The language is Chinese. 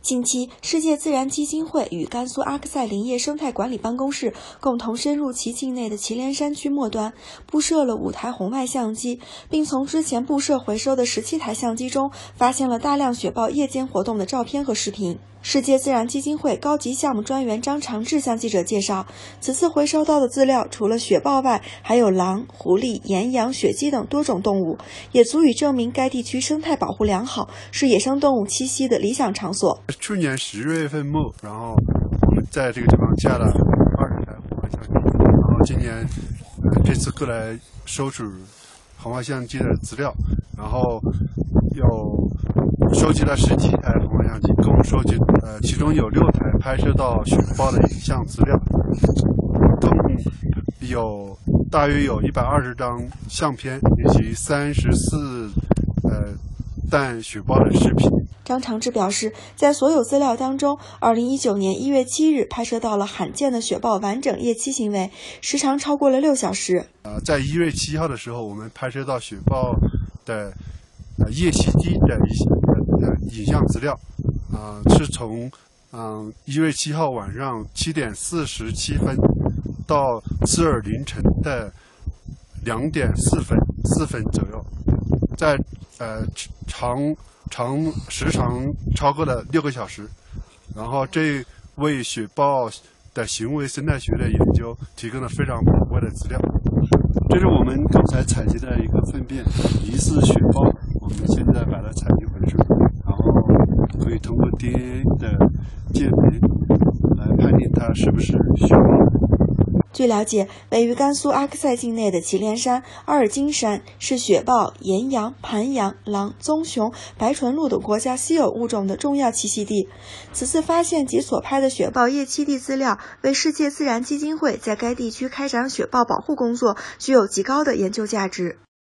近期，世界自然基金会与甘肃阿克塞林业生态管理办公室共同深入其境内的祁连山区末端，布设了5台红外相机，并从之前布设回收的17台相机中发现了大量雪豹夜间活动的照片和视频。世界自然基金会高级项目专员张长志向记者介绍，此次回收到的资料除了雪豹外，还有狼、狐狸、岩羊、雪鸡等多种动物，也足以证明该地区生态保护良好，是野生动物栖息的理想场所。 去年10月份末，然后我们在这个地方架了20台红外相机，然后今年这次过来收取红外相机的资料，然后收集了17台红外相机，共收集其中有6台拍摄到雪豹的影像资料，共大约有120张相片以及34弹雪豹的视频。 张长志表示，在所有资料当中，2019年1月7日拍摄到了罕见的雪豹完整夜栖行为，时长超过了6小时。 在1月7号的时候，我们拍摄到雪豹的夜栖地的影像资料，是从1月7号晚上7点47分到次日凌晨的2点4分左右，在时长超过了6个小时，然后这为雪豹的行为生态学的研究提供了非常宝贵的资料。 这是我们刚才采集的一个粪便，疑似雪豹，我们现在把它采集回收，然后可以通过 DNA 的鉴别来判定它是不是雪豹。 据了解，位于甘肃阿克塞境内的祁连山、阿尔金山是雪豹、岩羊、盘羊、狼、棕熊、白唇鹿等国家稀有物种的重要栖息地。此次发现及所拍的雪豹夜栖地资料，为世界自然基金会在该地区开展雪豹保护工作具有极高的研究价值。